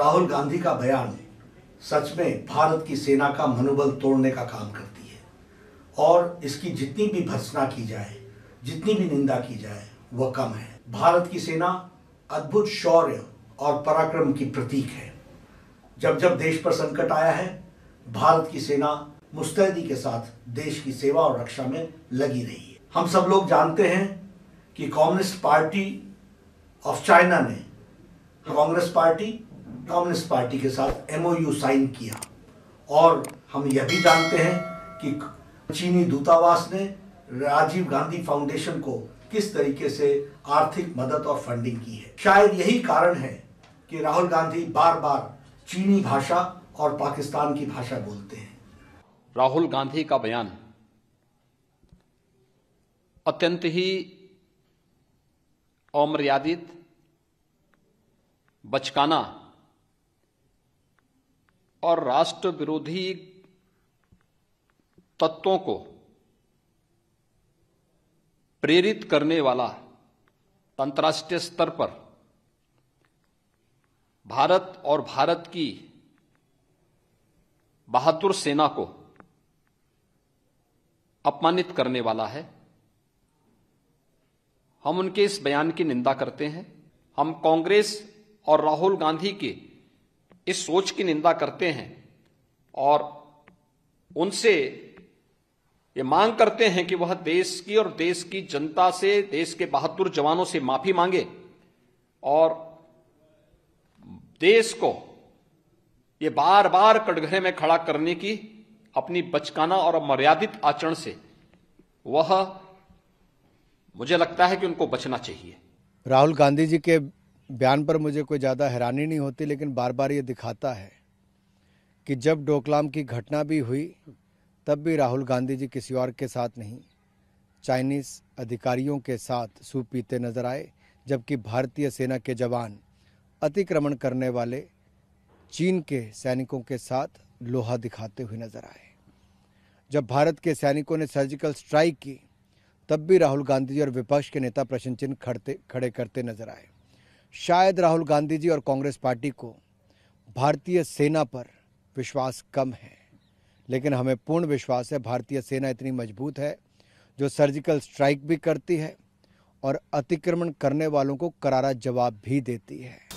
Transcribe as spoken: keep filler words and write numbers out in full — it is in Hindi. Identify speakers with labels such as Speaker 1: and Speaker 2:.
Speaker 1: राहुल गांधी का बयान सच में भारत की सेना का मनोबल तोड़ने का काम करती है और इसकी जितनी भी भर्त्सना की जाए, जितनी भी निंदा की जाए, वह कम है। भारत की सेना अद्भुत शौर्य और पराक्रम की प्रतीक है। जब जब देश पर संकट आया है, भारत की सेना मुस्तैदी के साथ देश की सेवा और रक्षा में लगी रही है। हम सब लोग जानते हैं कि कम्युनिस्ट पार्टी ऑफ चाइना ने कांग्रेस पार्टी कम्युनिस्ट पार्टी के साथ एमओयू साइन किया और हम यह भी जानते हैं कि चीनी दूतावास ने राजीव गांधी फाउंडेशन को किस तरीके से आर्थिक मदद और फंडिंग की है। शायद यही कारण है कि राहुल गांधी बार बार चीनी भाषा और पाकिस्तान की भाषा बोलते हैं।
Speaker 2: राहुल गांधी का बयान अत्यंत ही अमर्यादित, बचकाना और राष्ट्र विरोधी तत्वों को प्रेरित करने वाला अंतर्राष्ट्रीय स्तर पर भारत और भारत की बहादुर सेना को अपमानित करने वाला है। हम उनके इस बयान की निंदा करते हैं। हम कांग्रेस और राहुल गांधी की इस सोच की निंदा करते हैं और उनसे ये मांग करते हैं कि वह देश की और देश की जनता से, देश के बहादुर जवानों से माफी मांगे और देश को ये बार बार कटघरे में खड़ा करने की अपनी बचकाना और अमर्यादित आचरण से वह, मुझे लगता है कि उनको बचना चाहिए।
Speaker 3: राहुल गांधी जी के बयान पर मुझे कोई ज़्यादा हैरानी नहीं होती, लेकिन बार बार ये दिखाता है कि जब डोकलाम की घटना भी हुई तब भी राहुल गांधी जी किसी और के साथ नहीं, चाइनीज अधिकारियों के साथ सूप पीते नजर आए, जबकि भारतीय सेना के जवान अतिक्रमण करने वाले चीन के सैनिकों के साथ लोहा दिखाते हुए नजर आए। जब भारत के सैनिकों ने सर्जिकल स्ट्राइक की तब भी राहुल गांधी जी और विपक्ष के नेता प्रश्न चिन्ह खड़े खड़े करते नजर आए। शायद राहुल गांधी जी और कांग्रेस पार्टी को भारतीय सेना पर विश्वास कम है, लेकिन हमें पूर्ण विश्वास है भारतीय सेना इतनी मजबूत है जो सर्जिकल स्ट्राइक भी करती है और अतिक्रमण करने वालों को करारा जवाब भी देती है।